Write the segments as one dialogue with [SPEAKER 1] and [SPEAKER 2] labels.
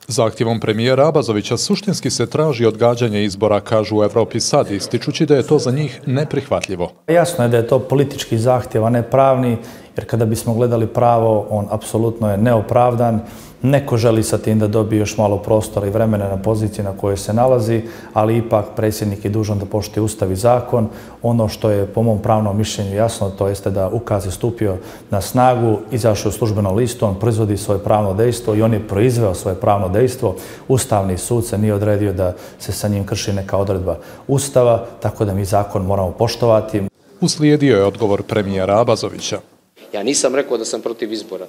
[SPEAKER 1] Zahtjevom premijera Abazovića suštinski se traži odgađanje izbora, kažu u Evropi sad, ističući da je to za njih neprihvatljivo.
[SPEAKER 2] Jasno je da je to politički zahtjev, a ne pravni, jer kada bismo gledali pravo, on apsolutno je neopravdan. Neko želi sa tim da dobije još malo prostora i vremena na poziciji na kojoj se nalazi, ali ipak predsjednik je dužan da poštuje Ustav i zakon. Ono što je po mom pravnom mišljenju jasno, to jeste da ukaz je stupio na snagu, izašao u službenom listu, on proizvodi svoje pravno dejstvo i on je proizveo svoje pravno dejstvo. Ustavni sud se nije odredio da se sa njim krši neka odredba Ustava, tako da mi zakon moramo poštovati.
[SPEAKER 1] Uslijedio je odgovor premijera Abazovića.
[SPEAKER 3] Ja nisam rekao da sam protiv izbora.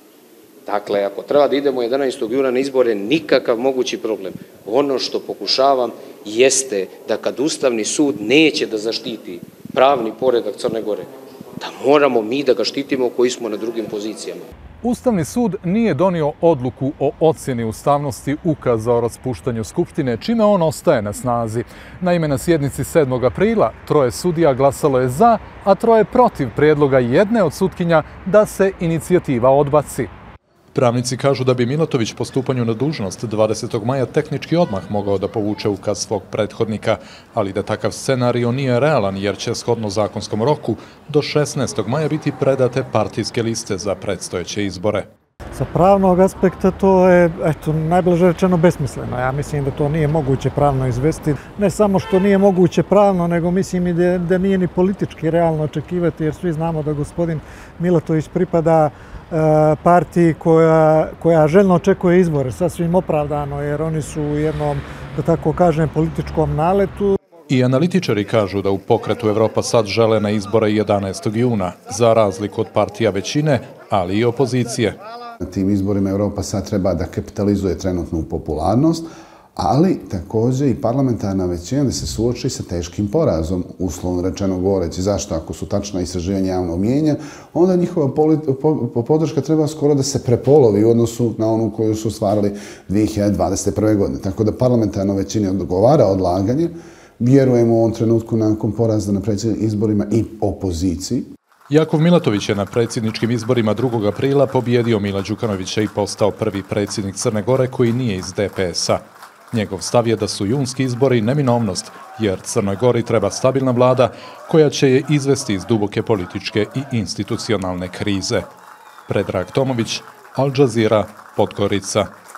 [SPEAKER 3] Dakle, ako treba da idemo 11. juna na izbore, nikakav mogući problem. Ono što pokušavam jeste da kad Ustavni sud neće da zaštiti pravni poredak Crne Gore, da moramo mi da ga štitimo koji smo na drugim pozicijama.
[SPEAKER 1] Ustavni sud nije donio odluku o ocjeni ustavnosti ukaza o raspuštanju Skupštine, čime on ostaje na snazi. Naime, na sjednici 7. aprila 3 sudija glasalo je za, a 3 protiv prijedloga jedne od sutkinja da se inicijativa odbaci. Pravnici kažu da bi Milatović po stupanju na dužnost 20. maja tehnički odmah mogao da povuče ukaz svog prethodnika, ali da takav scenario nije realan jer će shodno zakonskom roku do 16. maja biti predate partijske liste za predstojeće izbore.
[SPEAKER 4] Sa pravnog aspekta to je, najbliže rečeno, besmisleno. Ja mislim da to nije moguće pravno izvesti. Ne samo što nije moguće pravno, nego mislim i da nije ni politički realno očekivati, jer svi znamo da gospodin Milatović pripada partiji koja željno očekuje izbore, sasvim opravdano, jer oni su u jednom, da tako kažem, političkom naletu.
[SPEAKER 1] I analitičari kažu da u pokretu Evropa sad žele na izbore 11. juna, za razliku od partija većine, ali i opozicije.
[SPEAKER 5] Na tim izborima Evropa sad treba da kapitalizuje trenutnu popularnost, ali također i parlamentarna većina da se suoči sa teškim porazom, uslovno rečeno govoreći. Zašto? Ako su tačna istraživanja javnog mnijenja, onda njihova podrška treba skoro da se prepolovi u odnosu na onu koju su ostvarili 2021. godine. Tako da parlamentarna većina odgovara odlaganje, vjerujemo u ovom trenutku nakon poraza na predsjedničkim izborima i opoziciji.
[SPEAKER 1] Jakov Milatović je na predsjedničkim izborima 2. aprila pobjedio Mila Đukanovića i postao prvi predsjednik Crne Gore koji nije iz DPS-a. Njegov stav je da su junski izbori neminovnost, jer Crnoj Gori treba stabilna vlada koja će je izvesti iz duboke političke i institucionalne krize. Predrag Tomović, Al Jazeera, Podgorica.